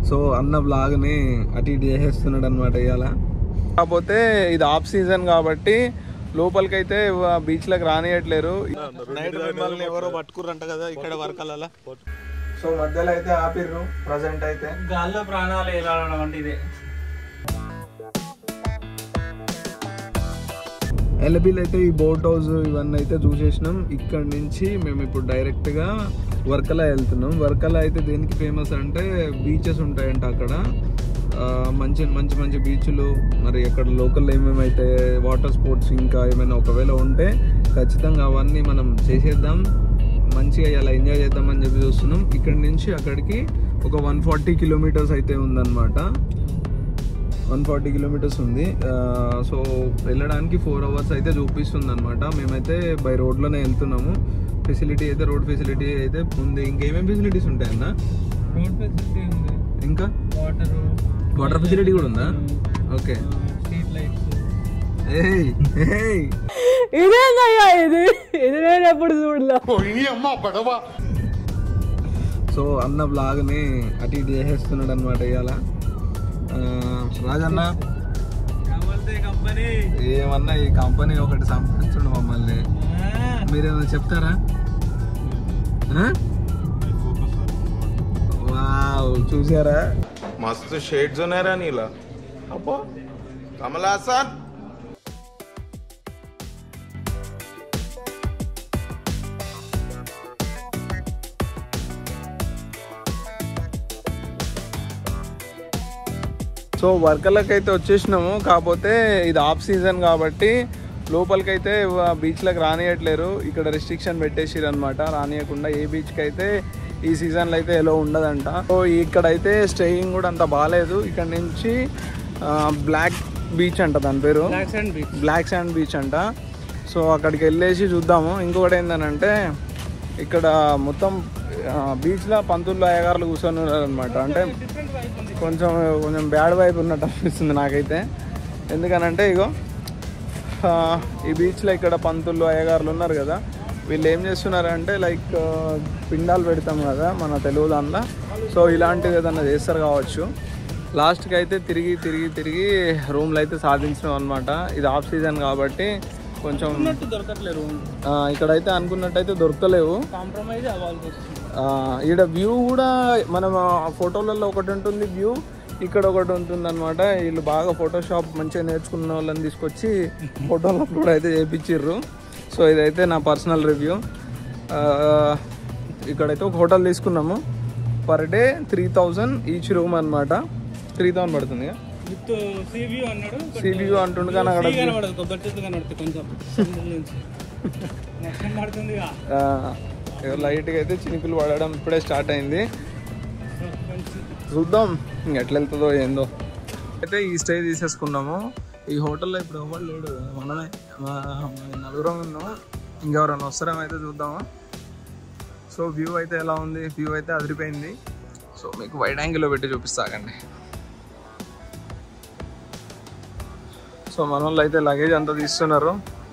So అన్న బ్లాగ్ని అటు ఇటు చేసేస్తున్నాడు అనమాట ఇవాళ. కాకపోతే ఇది ఆఫ్ సీజన్ కాబట్టి లోపలికైతే బీచ్లకు రానియట్లేరు. నైట్ మిమ్మల్ని ఎవరో పట్టుకుర్రంట కదా ఇక్కడ వర్కల. సో మధ్యలో అయితే ఆపిర్రు. ప్రజెంట్ అయితే గాల్లో ప్రాణాలు ఎలాడడం అంటే ఇదే. ఎలబిల్ అయితే ఈ బోట్ హౌస్ ఇవన్నీ అయితే చూసేసినాం. ఇక్కడ నుంచి మేము ఇప్పుడు డైరెక్ట్గా వర్కలా వెళ్తున్నాం. వర్కలా అయితే దేనికి ఫేమస్ అంటే బీచెస్ ఉంటాయంట అక్కడ, మంచి మంచి మంచి బీచ్లు. మరి అక్కడ లోకల్ ఏమేమైతే వాటర్ స్పోర్ట్స్ ఇంకా ఏమైనా ఒకవేళ ఉంటే ఖచ్చితంగా అవన్నీ మనం చేసేద్దాం, మంచిగా ఇలా ఎంజాయ్ చేద్దామని చెప్పి చూస్తున్నాం. ఇక్కడ నుంచి అక్కడికి ఒక 140 కిలోమీటర్స్ అయితే ఉందన్నమాట. 140 కిలోమీటర్స్ ఉంది. సో వెళ్ళడానికి 4 అవర్స్ అయితే చూపిస్తుంది అనమాట. మేమైతే బై రోడ్లోనే వెళ్తున్నాము. ఫెసిలిటీ అయితే రోడ్ ఫెసిలిటీ అయితే ఉంది. ఇంకేమేమి ఫెసిలిటీస్ ఉంటాయన్న? రోడ్ ఫెసిలిటీ ఉంది, ఇంకా వాటర్ ఫెసిలిటీ కూడా ఉందా? ఓకే. Street lights. సో అన్న బ్లాగ్ని అటు ఇటు చేసేస్తున్నాడు అనమాట ఇవాళ. రాజన్న ఏమన్నా ఈ కంపెనీ ఒకటి సంపాదించండు మమ్మల్ని, మీరేమన్నా చెప్తారా? వావ్, చూసారా మస్తు షేడ్స్ ఉన్నారా నీలా. అబ్బో కమల్ హాసన్. సో వర్కర్లకైతే వచ్చేసినాము. కాకపోతే ఇది ఆఫ్ సీజన్ కాబట్టి లోపలికైతే బీచ్లకు రానియట్లేరు. ఇక్కడ రెస్ట్రిక్షన్ పెట్టేసిరు అనమాట, రానియకుండా ఏ బీచ్కి అయితే ఈ సీజన్లో అయితే ఎలా ఉండదంట. సో ఇక్కడైతే స్టేయింగ్ కూడా అంత బాగాలేదు. ఇక్కడ నుంచి బ్లాక్ బీచ్ అంట, దాని పేరు బ్లాక్ శాండ్ బీచ్ అంట. సో అక్కడికి వెళ్ళేసి చూద్దాము. ఇంకొకటి ఏంటంటే ఇక్కడ మొత్తం బీచ్లో పంతుల్లో అయ్యగారులు కూర్చొని ఉన్నారు అనమాట. అంటే కొంచెం కొంచెం బ్యాడ్ వైపు ఉన్నట్టు అనిపిస్తుంది నాకైతే. ఎందుకనంటే ఇగో ఈ బీచ్లో ఇక్కడ పంతులు అయ్యగారులు ఉన్నారు కదా, వీళ్ళు ఏం చేస్తున్నారంటే లైక్ పిండాలు పెడతాం కదా మన తెలుగు దాంట్లో. సో ఇలాంటిది ఏదన్నా చేస్తారు కావచ్చు. లాస్ట్కి అయితే తిరిగి తిరిగి తిరిగి రూమ్లు అయితే సాధించినాం అనమాట. ఇది ఆఫ్ సీజన్ కాబట్టి కొంచెం దొరకట్లేదు. ఇక్కడైతే అనుకున్నట్టయితే దొరకలేవు, కాంప్రమైజ్ అవ్వాల్సి వస్తుంది. ఇక్కడ వ్యూ కూడా మనం ఫోటోలలో ఒకటి ఉంటుంది వ్యూ, ఇక్కడ ఒకటి ఉంటుంది అనమాట. వీళ్ళు బాగా ఫోటోషాప్ మంచిగా నేర్చుకున్న వాళ్ళని తీసుకొచ్చి ఫోటోలు అప్లోడ్ అయితే చేయించిర్రు. సో ఇదైతే నా పర్సనల్ రివ్యూ. ఇక్కడైతే ఒక హోటల్ తీసుకున్నాము. పర్ డే 3000 ఈచ్ రూమ్ అనమాట. 3000 పడుతుంది. సీ వ్యూ అంటుండు కానీ అక్కడ లైట్గా అయితే చినుకులు పడడం ఇప్పుడే స్టార్ట్ అయింది. చూద్దాం ఎట్లా వెళ్తుందో ఏందో. అయితే ఈ స్టే తీసేసుకున్నాము. ఈ హోటల్లో ఇప్పుడు ఎవరు లేడు, మనమే నలుగురం ఉన్నాము. ఇంకెవరైనా వస్తారేమో అయితే చూద్దాము. సో వ్యూ అయితే ఎలా ఉంది? వ్యూ అయితే అదిరిపోయింది. సో మీకు వైడ్ యాంగిల్లో పెట్టి చూపిస్తాకండి. సో మన వాళ్ళు అయితే లగేజ్ అంతా తీస్తున్నారు.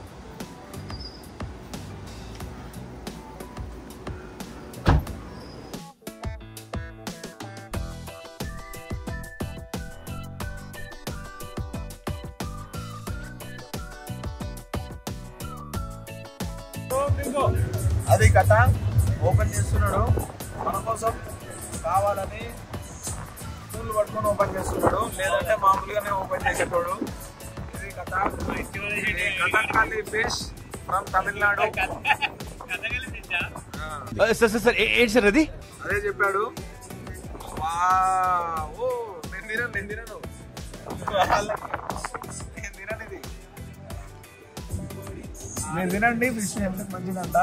అది కథ ఓపెన్ చేస్తున్నాడు మన కోసం కావాలని. టూల్ పట్టుకొని ఓపెన్ చేస్తున్నాడు, లేదంటే మామూలుగానే ఓపెన్ చేసేటోడు. ఇది కథ. Kathakali fish from Tamil Nadu. Sir అది అదే చెప్పాడు. నేను తినను ఇది. మీరు తినండి, ఫిష్ హెల్త్ మంచిదంట.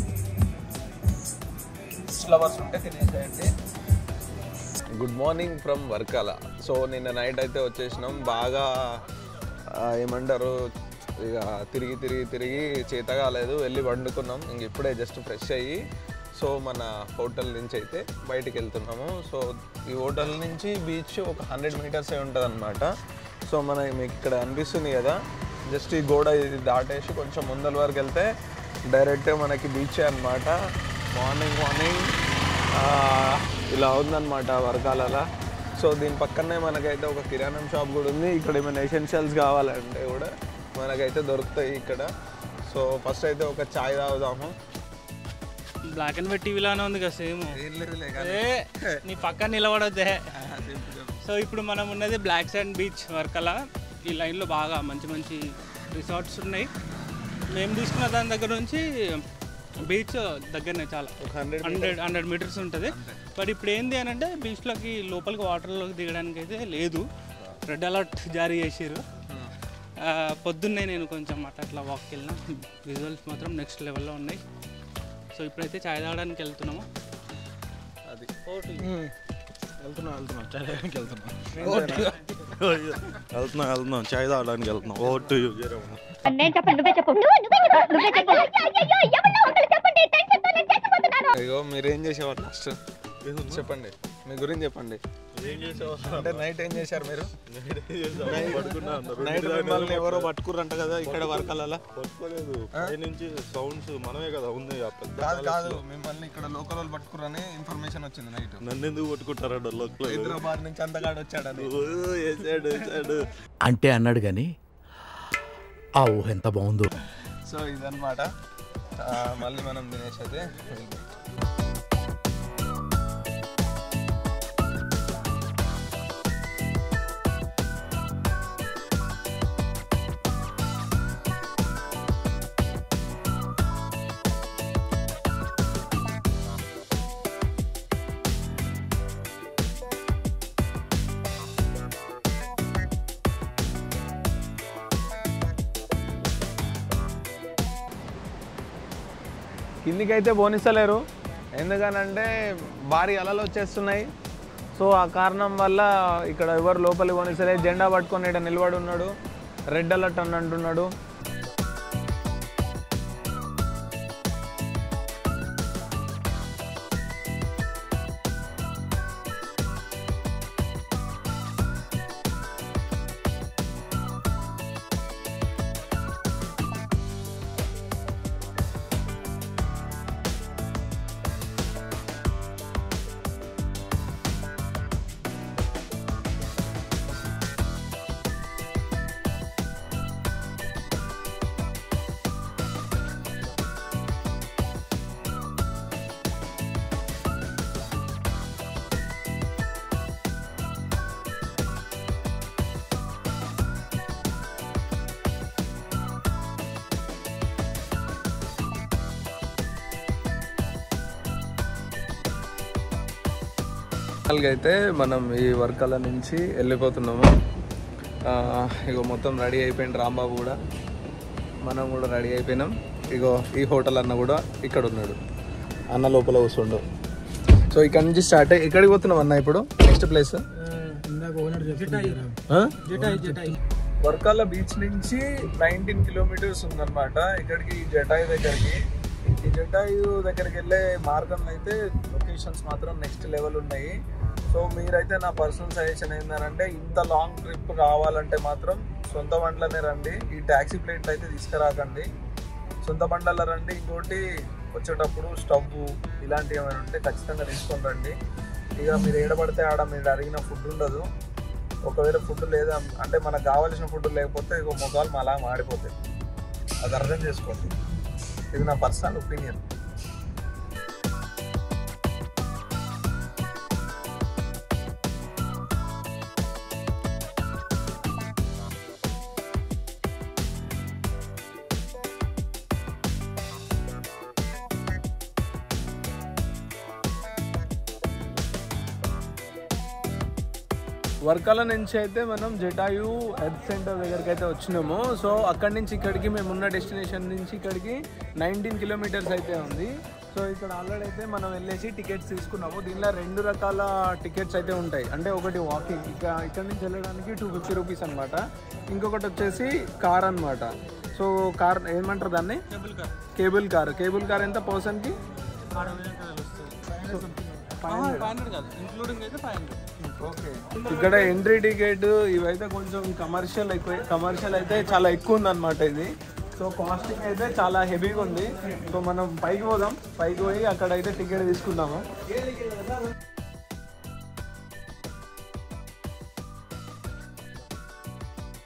ఫ్లవర్స్ ఉంటే తినేసేయండి. Good morning from Varkala. So నిన్న నైట్ అయితే వచ్చేసినాం. బాగా ఏమంటారు ఇక తిరిగి తిరిగి తిరిగి చేత కాలేదు, వెళ్ళి వండుకున్నాం. ఇంక ఇప్పుడే జస్ట్ ఫ్రెష్ అయ్యి సో మన హోటల్ నుంచి అయితే బయటికి వెళ్తున్నాము. సో ఈ హోటల్ నుంచి బీచ్ ఒక 100 మీటర్సే ఉంటుంది అనమాట. సో మీకు ఇక్కడ అనిపిస్తుంది కదా, జస్ట్ ఈ గోడ ఇది దాటేసి కొంచెం ముందల వరకు వెళ్తే డైరెక్ట్ మనకి బీచే అనమాట. మార్నింగ్ ఇలా ఉందన్నమాట వర్గాలలో. సో దీని పక్కనే మనకైతే ఒక కిరాణం షాప్ కూడా ఉంది. ఇక్కడ ఏమైనా ఎసెన్షియల్స్ కావాలంటే కూడా మనకైతే దొరుకుతాయి ఇక్కడ. సో ఫస్ట్ అయితే ఒక చాయ్ తాగుదాము. బ్లాక్ అండ్ వైట్ టీవీలానే ఉంది కదా సేమ్. నీ పక్కన నిలబడొద్దే. సో ఇప్పుడు మనం ఉన్నది బ్లాక్ శాండ్ బీచ్ వర్కల. ఈ లైన్లో బాగా మంచి మంచి రిసార్ట్స్ ఉన్నాయి. మేము తీసుకున్న దాని దగ్గర నుంచి బీచ్ దగ్గరనే చాలా 100 మీటర్స్ ఉంటుంది. బట్ ఇప్పుడు ఏంది అని అంటే బీచ్లోకి లోపలికి వాటర్లోకి దిగడానికి అయితే లేదు, రెడ్ అలర్ట్ జారీ చేసారు. పొద్దున్నే నేను కొంచెం అట్లా వాక్కి వెళ్ళిన, విజువల్స్ మాత్రం నెక్స్ట్ లెవెల్లో ఉన్నాయి. సో ఇప్పుడైతే చాయ్ తాగడానికి వెళ్తున్నాము. అది వెళ్తున్నాం చాయ్ తాగడానికి వెళ్తున్నాం చాయ్ తాగడానికి వెళ్తున్నాం. ఓటు అయ్యో మీరేం చేసేవారు లాస్ట్ చెప్పండి, మీ గురించి చెప్పండి. అంటే నైట్ ఏం చేశారు మీరు? నైట్ మిమ్మల్ని ఎవరో పట్టుకురంట కదా ఇక్కడ వర్కలలో? పట్టుకోలేదు, నుంచి సౌండ్స్ మనమే కదా ఉంది. కాదు మిమ్మల్ని ఇక్కడ లోకల్ వాళ్ళు పట్టుకురని ఇన్ఫర్మేషన్ వచ్చింది నైట్. నన్ను ఎందుకు పట్టుకుంటారా? హైదరాబాద్ నుంచి అంతగాడు వచ్చాడని. వేసాడు అంటే అన్నాడు కానీ ఆ ఊహ ఎంత బాగుందో. సో ఇదన్నమాట. మళ్ళీ మనం తినేసి అయితే కిందికైతే పోనిస్తలేరు, ఎందుకనంటే భారీ అలలు వచ్చేస్తున్నాయి. సో ఆ కారణం వల్ల ఇక్కడ ఎవరు లోపలికి పోనిస్తలేదు. జెండా పట్టుకొని ఇక్కడ నిలబడి ఉన్నాడు, రెడ్ అలర్ట్ అని అంటున్నాడు. అయితే మనం ఈ వర్కల నుంచి వెళ్ళిపోతున్నాము. ఇగో మొత్తం రెడీ అయిపోయింది. రాంబాబు కూడా, మనం కూడా రెడీ అయిపోయినాం. ఇగో ఈ హోటల్ అన్న కూడా ఇక్కడ ఉన్నాడు, అన్న లోపల కూర్చుండు. సో ఇక్కడ నుంచి స్టార్ట్ అయ్యి ఎక్కడికి పోతున్నాం అన్న ఇప్పుడు? నెక్స్ట్ ప్లేస్ వర్కల బీచ్ నుంచి 19 కిలోమీటర్స్ ఉందన్నమాట ఇక్కడికి, జటాయు దగ్గరికి. ఈ జటాయు దగ్గరికి వెళ్ళే మార్గంలో అయితే లొకేషన్స్ మాత్రం నెక్స్ట్ లెవెల్ ఉన్నాయి. సో మీరైతే నా పర్సనల్ సజెషన్ ఏంటంటే ఇంత లాంగ్ ట్రిప్ కావాలంటే మాత్రం సొంత బండ్లనే రండి. ఈ ట్యాక్సీ ప్లేట్లు అయితే తీసుకురాకండి, సొంత బండ్లలో రండి. ఇంకోటి వచ్చేటప్పుడు స్టవ్ ఇలాంటివి ఏమైనా ఉంటే ఖచ్చితంగా తీసుకొని రండి. ఇక మీరు ఏడబడితే ఆడ మీరు అడిగిన ఫుడ్ ఉండదు. ఒకవేళ ఫుడ్ లేదా అంటే మనకు కావాల్సిన ఫుడ్ లేకపోతే ఇక మొగాలు అలా మాడిపోతాయి. అది అర్థం చేసుకోండి, ఇది నా పర్సనల్ ఒపీనియన్. వర్కల నుంచి అయితే మనం జటాయు హెల్త్ సెంటర్ దగ్గరికి అయితే వచ్చినాము. సో అక్కడి నుంచి ఇక్కడికి మేము ఉన్న డెస్టినేషన్ నుంచి ఇక్కడికి 19 కిలోమీటర్స్ అయితే ఉంది. సో ఇక్కడ ఆల్రెడీ అయితే మనం వెళ్ళేసి టికెట్స్ తీసుకున్నాము. దీనిలో 2 రకాల టికెట్స్ అయితే ఉంటాయి. అంటే ఒకటి వాకింగ్, ఇక్కడ నుంచి వెళ్ళడానికి 250 రూపీస్ అనమాట. ఇంకొకటి వచ్చేసి కార్ అనమాట. సో కార్ ఏమంటారు దాన్ని? Cable car. కేబుల్ కార్ ఎంత పర్సన్కి? ఓకే. ఇక్కడ ఎంట్రీ టికెట్ ఇవైతే కొంచెం కమర్షియల్ అయితే చాలా ఎక్కువ ఉందన్నమాట ఇది. సో కాస్టింగ్ అయితే చాలా హెవీగా ఉంది. సో మనం పైకి పోదాం, పైకి పోయి అక్కడ అయితే టికెట్ తీసుకుందాము.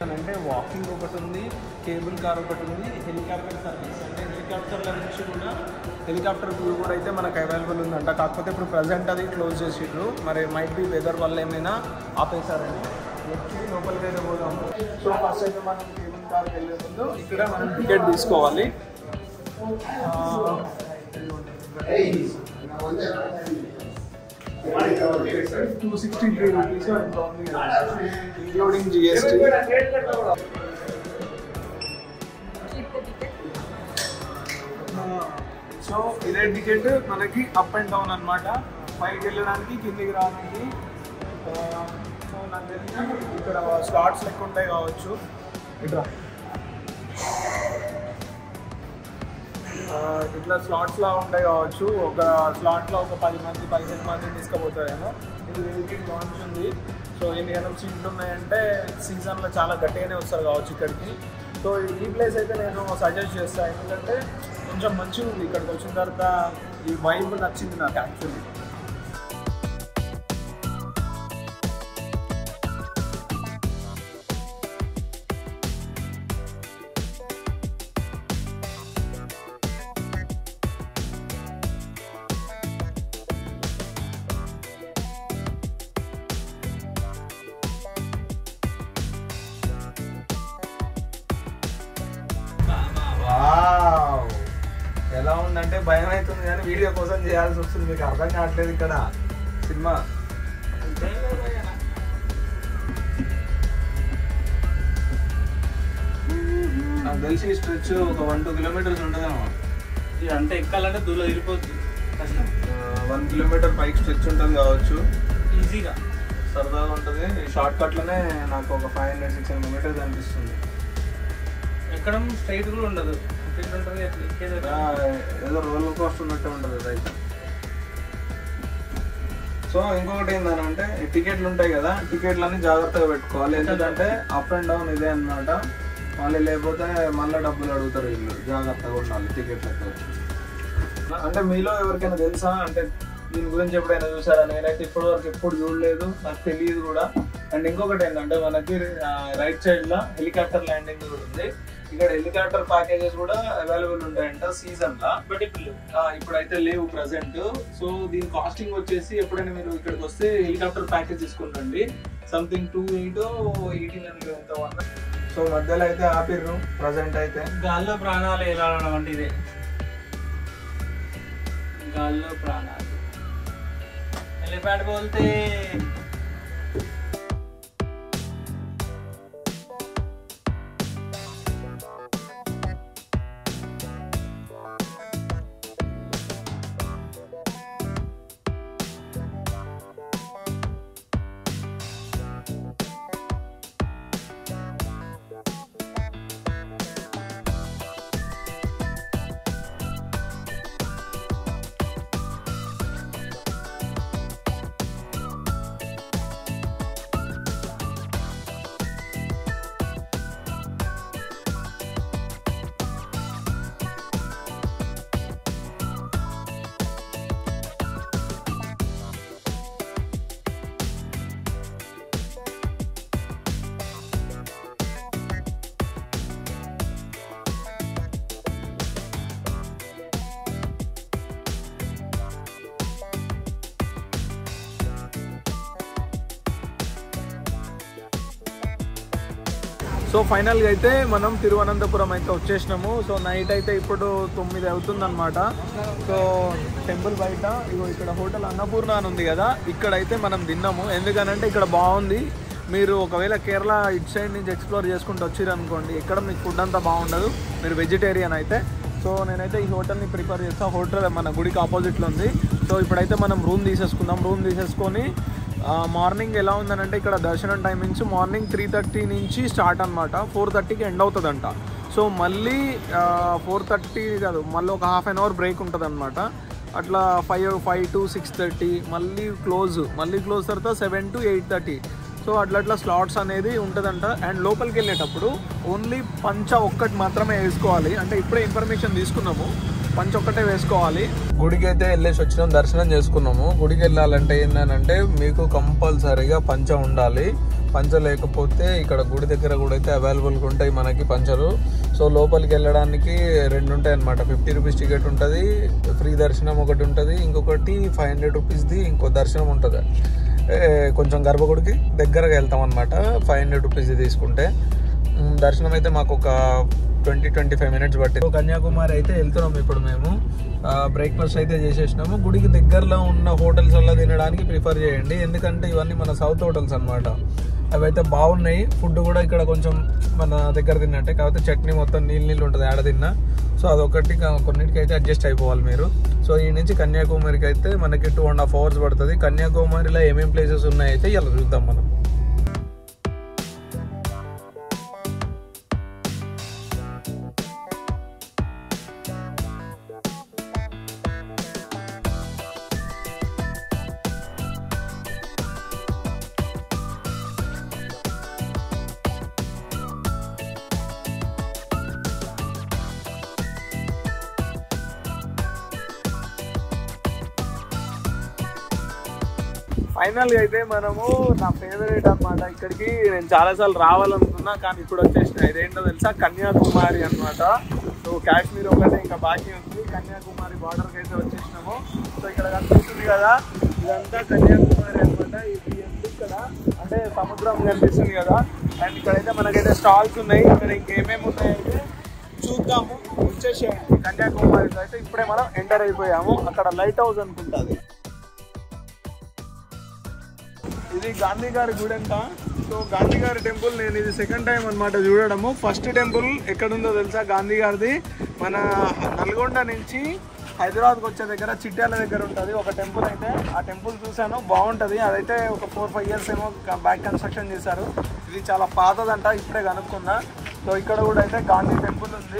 అంటే వాకింగ్ ఒకటి ఉంది, కేబుల్ కార్ ఒకటి ఉంది, హెలికాప్టర్ సర్వీస్ అంటే హెలికాప్టర్ల నుంచి కూడా హెలికాప్టర్ వ్యూ కూడా అయితే మనకు అవైలబుల్ ఉందంట. కాకపోతే ఇప్పుడు ప్రజెంట్ అది క్లోజ్ చేసిర్రు, మరి మైట్ బి వెదర్ వల్ల ఏమైనా ఆపేశారని. వచ్చి లోపలికి అయితే పోదాము. సో ఫస్ట్ అయితే మనం కేబుల్ కార్కి వెళ్ళే ముందు ఇక్కడ మనం టికెట్ తీసుకోవాలి. 263 rupees including GST. సో ఇదే టికెట్ మనకి అప్ అండ్ డౌన్ అనమాట, పైకి వెళ్ళడానికి కిందికి రావడానికి. సో నాకు తెలిసి ఇక్కడ స్లాట్స్ లెక్క ఉంటాయి కావచ్చు. ఇట్లా ఇట్లా స్లాట్స్లా ఉంటాయి కావచ్చు. ఒక స్లాట్లో ఒక 10 మంది 15 మందిని తీసుకుపోతారేమో. ఇది వెయిటింగ్ లాంచ్ ఉంది. సో ఎన్ని సీట్లు ఉన్నాయంటే సీజన్లో చాలా గట్టిగానే వస్తారు కావచ్చు ఇక్కడికి. సో ఈ ప్లేస్ అయితే నేను సజెస్ట్ చేస్తాను, ఎందుకంటే కొంచెం మంచిగా ఉంది. ఇక్కడికి వచ్చిన తర్వాత ఈ వైబ్ నచ్చింది నాకు యాక్చువల్లీ. ఎలా ఉందంటే భయం అవుతుంది, కానీ వీడియో కోసం చేయాల్సి వస్తుంది. మీకు అర్థం కావట్లేదు ఇక్కడ సినిమా. నాకు తెలిసి స్ట్రెచ్ ఒక 1-2 కిలోమీటర్స్ ఉంటుందేమో. ఇది అంటే ఎక్కాలంటే దూలో ఇరిపోతుంది, 1 కిలోమీటర్ పైకి స్ట్రెచ్ ఉంటుంది కావచ్చు. ఈజీగా సరదాగా ఉంటుంది. ఈ షార్ట్ కట్లోనే నాకు ఒక 500-600 మీటర్స్ అనిపిస్తుంది. ఎక్కడం స్ట్రైట్ కూడా ఉండదు, ఏదో రోలర్ కోస్టర్ ఉన్నట్టు ఉంటుంది అదైతే. సో ఇంకొకటి ఏంటంటే టికెట్లు ఉంటాయి కదా, టికెట్లన్నీ జాగ్రత్తగా పెట్టుకోవాలి. ఎందుకంటే అప్ అండ్ డౌన్ ఇదే అన్నమాట. మళ్ళీ లేకపోతే మళ్ళీ డబ్బులు అడుగుతారు వీళ్ళు. జాగ్రత్తగా ఉండాలి టికెట్లతో. అంటే మీలో ఎవరికైనా తెలుసా, అంటే దీని గురించి ఎప్పుడైనా చూసారా? నేనైతే ఇప్పటివరకు ఎప్పుడు చూడలేదు, నాకు తెలియదు కూడా. అండ్ ఇంకొకటి ఏంటంటే మనకి రైట్ సైడ్లో హెలికాప్టర్ ల్యాండింగ్ కూడా ఉంది. ఇక్కడ హెలికాప్టర్ ప్యాకేజెస్ కూడా అవైలబుల్ ఉంటాయంట సీజన్లో, బట్ ఇప్పుడైతే లేవు ప్రజెంట్. సో దీని కాస్టింగ్ వచ్చేసి ఎప్పుడైనా మీరు ఇక్కడికి వస్తే హెలికాప్టర్ ప్యాకేజ్ తీసుకుంటండి, సంథింగ్ 218 ఎంత వన్. సో మధ్యలో అయితే ఆపిర్రు ప్రజెంట్ అయితే. గాల్లో ప్రాణాలు వెళ్ళడం అంటే ఇదే, గాల్లో ప్రాణాలు. హెలిప్యాడ్ బోల్తే సో ఫైనల్గా అయితే మనం తిరువనంతపురం అయితే వచ్చేసినాము. సో నైట్ అయితే ఇప్పుడు 9 అవుతుందన్నమాట. సో టెంపుల్ బయట ఇగో ఇక్కడ హోటల్ అన్నపూర్ణ అని ఉంది కదా, ఇక్కడైతే మనం తిన్నాము. ఎందుకనంటే ఇక్కడ బాగుంది. మీరు ఒకవేళ కేరళ ఇటు సైడ్ నుంచి ఎక్స్ప్లోర్ చేసుకుంటూ వచ్చిరనుకోండి, ఇక్కడ మీకు ఫుడ్ అంతా బాగుండదు, మీరు వెజిటేరియన్ అయితే. సో నేనైతే ఈ హోటల్ని ప్రిఫర్ చేస్తాను. హోటల్ మన గుడికి ఆపోజిట్లో ఉంది. సో ఇప్పుడైతే మనం రూమ్ తీసేసుకుందాం. రూమ్ తీసేసుకొని మార్నింగ్ ఎలా ఉందనంటే ఇక్కడ దర్శనం టైమింగ్స్ మార్నింగ్ 3:30 నుంచి స్టార్ట్ అనమాట, 4:30కి ఎండ్ అవుతుందంట. సో మళ్ళీ 4:30 కాదు, మళ్ళీ ఒక హాఫ్ అన్ అవర్ బ్రేక్ ఉంటుంది అనమాట. అట్లా 5 to 6:30 మళ్ళీ క్లోజ్ తర్వాత 7 to 8:30. సో అట్లా స్లాట్స్ అనేది ఉంటుందంట. అండ్ లోపలికి వెళ్ళేటప్పుడు ఓన్లీ పంచ ఒక్కటి మాత్రమే వేసుకోవాలి. అంటే ఇప్పుడే ఇన్ఫర్మేషన్ తీసుకున్నాము. పంచ ఒక్కటే వేసుకోవాలి. గుడికి అయితే వెళ్ళేసి వచ్చినాం, దర్శనం చేసుకున్నాము. గుడికి వెళ్ళాలంటే ఏంటంటే మీకు కంపల్సరీగా పంచ ఉండాలి. పంచ లేకపోతే ఇక్కడ గుడి దగ్గర కూడా అయితే అవైలబుల్గా ఉంటాయి మనకి పంచలు. సో లోపలికి వెళ్ళడానికి 2 ఉంటాయి అనమాట. 50 రూపీస్ టికెట్ ఉంటుంది, ఫ్రీ దర్శనం ఒకటి ఉంటుంది, ఇంకొకటి 500 రూపీస్ది ఇంకో దర్శనం ఉంటుంది. కొంచెం గర్భగుడికి దగ్గరగా వెళ్తాం అనమాట. 500 రూపీస్ తీసుకుంటే దర్శనం అయితే మాకు ఒక 20-25 మినిట్స్ పట్టింది. కన్యాకుమారి అయితే వెళ్తున్నాం ఇప్పుడు మేము. బ్రేక్ఫాస్ట్ అయితే చేసేసినాము. గుడికి దగ్గరలో ఉన్న హోటల్స్ వల్ల తినడానికి ప్రిఫర్ చేయండి, ఎందుకంటే ఇవన్నీ మన సౌత్ హోటల్స్ అనమాట. అవి అయితే బాగున్నాయి. ఫుడ్ కూడా ఇక్కడ కొంచెం మన దగ్గర తిన్నట్టే, కాకపోతే చట్నీ మొత్తం నీళ్ళు ఉంటుంది ఆడ తిన్నా. సో అదొకటి కొన్నిటికి అయితే అడ్జస్ట్ అయిపోవాలి మీరు. సో ఈ నుంచి కన్యాకుమారికి అయితే మనకి 2.5 hours పడుతుంది. కన్యాకుమారిలో ఏమేమి ప్లేసెస్ ఉన్నాయైతే ఇలా చూద్దాం మనం. ఫైనల్గా అయితే మనము నా ఫేవరెట్ అనమాట. ఇక్కడికి నేను చాలాసార్లు రావాలనుకున్నా, కానీ ఇప్పుడు వచ్చేసిన. ఇదేంటో తెలుసా, కన్యాకుమారి అనమాట. సో కాశ్మీర్ ఒకటే ఇంకా బాకీ ఉంది. కన్యాకుమారి బార్డర్కి అయితే వచ్చేసినాము. సో ఇక్కడ కనిపిస్తుంది కదా, ఇదంతా కన్యాకుమారి అనమాట. ఇది ఇక్కడ అంటే సముద్రం కనిపిస్తుంది కదా. అండ్ ఇక్కడైతే మనకైతే స్టాల్స్ ఉన్నాయి. ఇక్కడ ఇంకేమేమి ఉన్నాయంటే చూద్దాము. వచ్చేసేయండి కన్యాకుమారిలో అయితే. ఇప్పుడే మనం ఎంటర్ అయిపోయాము. అక్కడ లైట్ హౌస్ అనుకుంటుంది. ఇది గాంధీ గారి గుడి అంట. సో గాంధీ గారి టెంపుల్ నేను ఇది సెకండ్ టైం అనమాట చూడడము. ఫస్ట్ టెంపుల్ ఎక్కడుందో తెలుసా, గాంధీ గారిది మన నల్గొండ నుంచి హైదరాబాద్కి వచ్చే దగ్గర చిట్యాల దగ్గర ఉంటుంది ఒక టెంపుల్. అయితే ఆ టెంపుల్ చూశాను, బాగుంటుంది. అదైతే ఒక 4-5 years ఏమో బ్యాక్ కన్స్ట్రక్షన్ చేశారు. ఇది చాలా పాతదంట, ఇప్పుడే కనుక్కున్నా. సో ఇక్కడ కూడా అయితే గాంధీ టెంపుల్ ఉంది.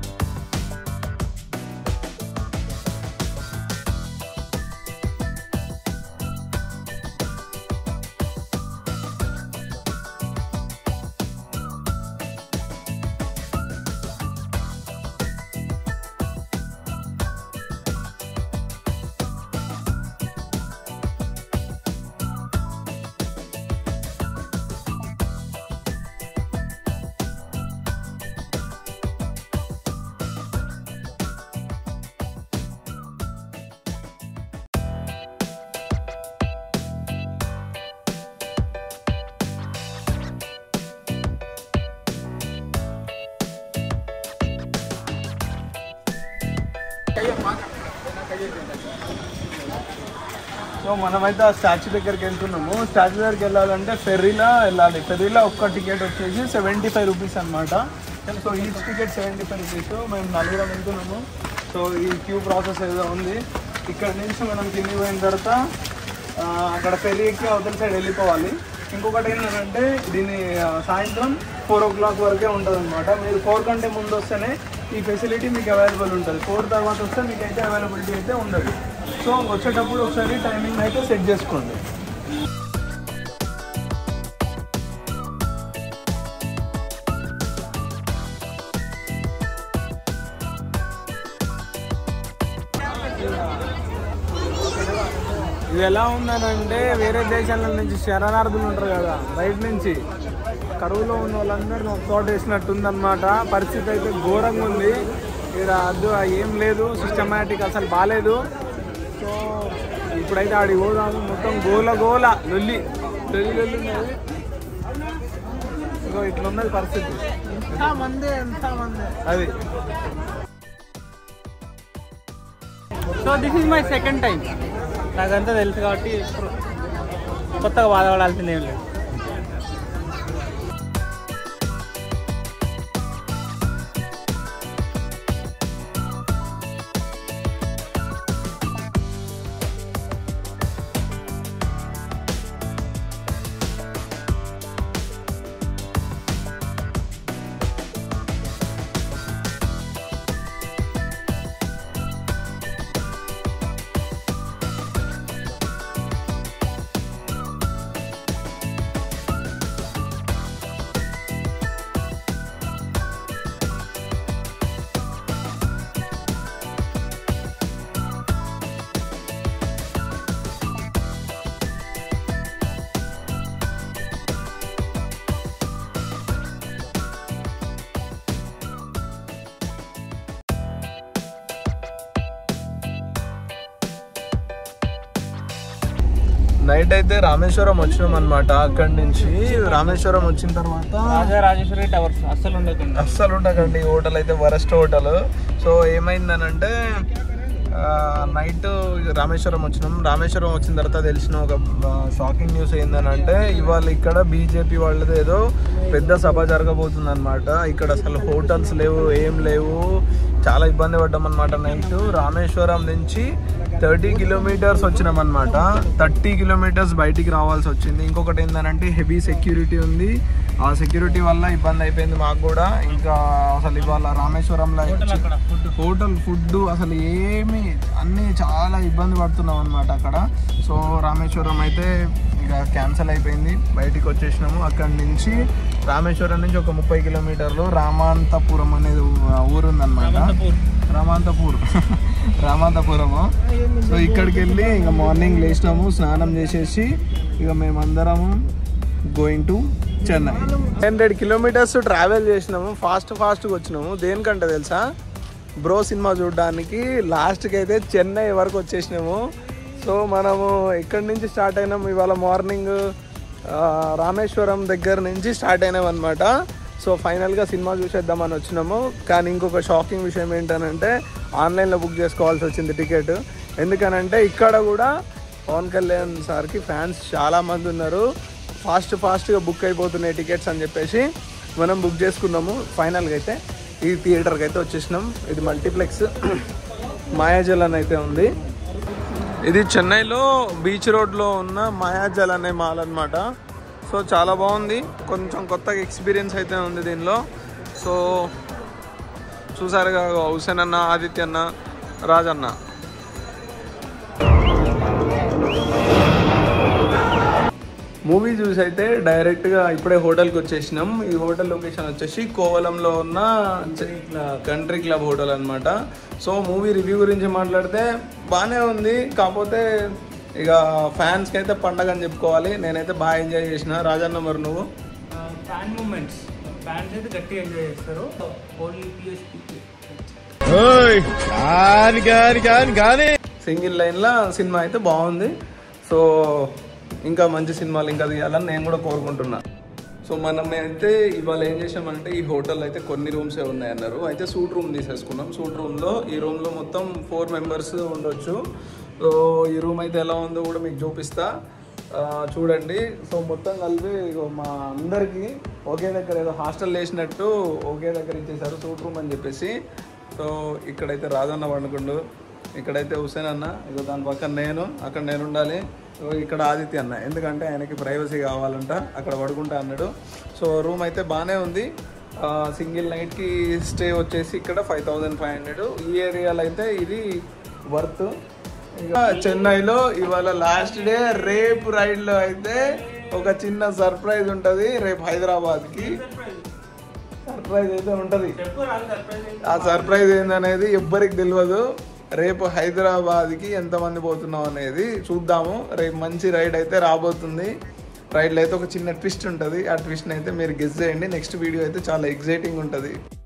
సో మనమైతే ఆ స్టాచ్యూ దగ్గరికి వెళ్తున్నాము. స్టాచ్యూ దగ్గరికి వెళ్ళాలంటే ఫెర్రీలో వెళ్ళాలి. ఫెర్రీలో ఒక్క టికెట్ వచ్చేసి 75 రూపీస్ అనమాట. So each ticket 75 rupees. మేము 4 వెళ్తున్నాము. సో ఈ క్యూ ప్రాసెస్ ఏదో ఉంది. ఇక్కడ నుంచి మనం కిందికి పోయిన తర్వాత అక్కడ ఫెర్రీ ఎక్కి అవతల సైడ్ వెళ్ళిపోవాలి. ఇంకొకటి ఏంటంటే దీని సాయంత్రం 4 o'clock వరకే ఉంటుంది అనమాట. మీరు 4 కంటే ముందు వస్తేనే ఈ ఫెసిలిటీ మీకు అవైలబుల్ ఉంటుంది. 4 తర్వాత వస్తే మీకు అయితే అవైలబిలిటీ అయితే ఉండదు. సో వచ్చేటప్పుడు ఒకసారి టైమింగ్ అయితే సెట్ చేసుకోండి. ఇది ఎలా ఉందనంటే వేరే దేశాల నుంచి శరణార్థులు ఉంటారు కదా, బయట నుంచి కరువులో ఉన్న వాళ్ళందరూ ఒక తోట వేసినట్టుందన్నమాట. పరిస్థితి అయితే ఘోరంగా ఉంది. ఇక్కడ అద్దు ఏం లేదు, సిస్టమేటిక్ అసలు బాగాలేదు. సో ఇప్పుడైతే ఆడికి పోదాము. మొత్తం గోల లొల్లి ఉన్నది. సో ఇట్లా ఉన్నది పరిస్థితి. అది so this is my second time. నాకంతా తెలుసు కాబట్టి కొత్తగా బాధపడాల్సింది ఏం లేదు. నైట్ అయితే రామేశ్వరం వచ్చినాం అనమాట. అక్కడి నుంచి రామేశ్వరం వచ్చిన తర్వాత రాజేశ్వరి టవర్స్ అస్సలు ఉండకండి. హోటల్ అయితే వరస్ట్ హోటల్. సో ఏమైందనంటే నైట్ రామేశ్వరం వచ్చినాం. రామేశ్వరం వచ్చిన తర్వాత తెలిసిన ఒక షాకింగ్ న్యూస్ ఏంటంటే ఇవాళ ఇక్కడ బీజేపీ వాళ్ళది ఏదో పెద్ద సభ జరగబోతుంది అనమాట. ఇక్కడ అసలు హోటల్స్ లేవు, ఏం లేవు, చాలా ఇబ్బంది పడ్డాం అనమాట. నైట్ రామేశ్వరం నుంచి 30 కిలోమీటర్స్ వచ్చినాం అనమాట. 30 కిలోమీటర్స్ బయటికి రావాల్సి వచ్చింది. ఇంకొకటి ఏంటంటే హెవీ సెక్యూరిటీ ఉంది. ఆ సెక్యూరిటీ వల్ల ఇబ్బంది అయిపోయింది మాకు కూడా. ఇంకా అసలు ఇవాళ రామేశ్వరంలో హోటల్ ఫుడ్ అసలు ఏమి అన్నీ చాలా ఇబ్బంది పడుతున్నాం అనమాట అక్కడ. సో రామేశ్వరం అయితే ఇక క్యాన్సిల్ అయిపోయింది, బయటికి వచ్చేసినాము. అక్కడి నుంచి రామేశ్వరం నుంచి ఒక 30 కిలోమీటర్లు రామాంతపురం అనేది ఊరు ఉందన్నమాట. రామాంతపురము. సో ఇక్కడికి వెళ్ళి ఇక మార్నింగ్ లేచినాము, స్నానం చేసేసి ఇక మేమందరము going to Chennai. 100 kilometres travel చేసినాము, ఫాస్ట్గా వచ్చినాము. దేనికంటే తెలుసా, బ్రో సినిమా చూడడానికి. లాస్ట్కి అయితే చెన్నై వరకు వచ్చేసినాము. సో మనము ఇక్కడి నుంచి స్టార్ట్ అయినాము. ఇవాళ మార్నింగ్ రామేశ్వరం దగ్గర నుంచి స్టార్ట్ అయినాం అనమాట. సో ఫైనల్గా సినిమా చూసేద్దామని వచ్చినాము. కానీ ఇంకొక షాకింగ్ విషయం ఏంటనంటే ఆన్లైన్లో బుక్ చేసుకోవాల్సి వచ్చింది టికెట్. ఎందుకనంటే ఇక్కడ కూడా పవన్ కళ్యాణ్ సార్కి ఫ్యాన్స్ చాలామంది ఉన్నారు. ఫాస్ట్గా బుక్ అయిపోతున్నాయి టికెట్స్ అని చెప్పేసి మనం బుక్ చేసుకున్నాము. ఫైనల్గా అయితే ఈ థియేటర్కి అయితే వచ్చేసినాం. ఇది మల్టీప్లెక్స్ మాయాజల్ అని అయితే ఉంది. ఇది చెన్నైలో బీచ్ రోడ్లో ఉన్న మాయాజల్ అనే మాల్ అనమాట. సో చాలా బాగుంది, కొంచెం కొత్తగా ఎక్స్పీరియన్స్ అయితే ఉంది దీనిలో. సో చూసారుగా హుసేన్ అన్న, ఆదిత్య అన్న, రాజన్న. మూవీ చూసి అయితే డైరెక్ట్గా ఇప్పుడే హోటల్కి వచ్చేసినాం. ఈ హోటల్ లొకేషన్ వచ్చేసి కోవలంలో ఉన్న కంట్రీ క్లబ్ హోటల్ అనమాట. సో మూవీ రివ్యూ గురించి మాట్లాడితే బాగానే ఉంది, కాకపోతే ఇక ఫ్యాన్స్కి అయితే పండగ అని చెప్పుకోవాలి. నేనైతే బాగా ఎంజాయ్ చేసిన. రాజన్న మరి నువ్వు? ఫ్యాన్ మూమెంట్స్, ఫ్యాన్స్ అయితే గట్టిగా ఎంజాయ్ చేస్తారు. సింగిల్ లైన్లో సినిమా అయితే బాగుంది. సో ఇంకా మంచి సినిమాలు ఇంకా తీయాలని నేను కూడా కోరుకుంటున్నా. సో మనం అయితే ఇవాళ ఏం చేసామంటే ఈ హోటల్ అయితే కొన్ని రూమ్సే ఉన్నాయన్నారు. అయితే సూట్ రూమ్ తీసేసుకున్నాం. సూట్ రూమ్లో ఈ రూమ్లో మొత్తం 4 మెంబర్స్ ఉండొచ్చు. సో ఈ రూమ్ అయితే ఎలా ఉందో కూడా మీకు చూపిస్తా, చూడండి. సో మొత్తం కలిపి మా అందరికీ ఒకే దగ్గర ఏదో హాస్టల్ వేసినట్టు ఒకే దగ్గర ఇచ్చేసారు సూట్ రూమ్ అని చెప్పేసి. సో ఇక్కడైతే రాజన్న పండుకుండు, ఇక్కడైతే హుసేన్ అన్న, ఇక దాని పక్కన నేను, అక్కడ నేను ఉండాలి. ఇక్కడ ఆదిత్య అన్న, ఎందుకంటే ఆయనకి ప్రైవసీ కావాలంట, అక్కడ పడుకుంటా అన్నాడు. సో రూమ్ అయితే బాగానే ఉంది. సింగిల్ నైట్కి స్టే వచ్చేసి ఇక్కడ 5500. ఈ ఏరియాలో అయితే ఇది వర్త్. ఇక చెన్నైలో ఇవాళ లాస్ట్ డే. రేపు రైడ్లో అయితే ఒక చిన్న సర్ప్రైజ్ ఉంటుంది. రేపు హైదరాబాద్కి సర్ప్రైజ్ అయితే ఉంటుంది. ఆ సర్ప్రైజ్ ఏందనేది ఎవ్వరికి తెలియదు. రేపు హైదరాబాద్కి ఎంతమంది పోతున్నాం అనేది చూద్దాము. రేపు మంచి రైడ్ అయితే రాబోతుంది. రైడ్లో అయితే ఒక చిన్న ట్విస్ట్ ఉంటుంది. ఆ ట్విస్ట్ని అయితే మీరు గెస్ చేయండి. నెక్స్ట్ వీడియో అయితే చాలా ఎగ్జైటింగ్ ఉంటుంది.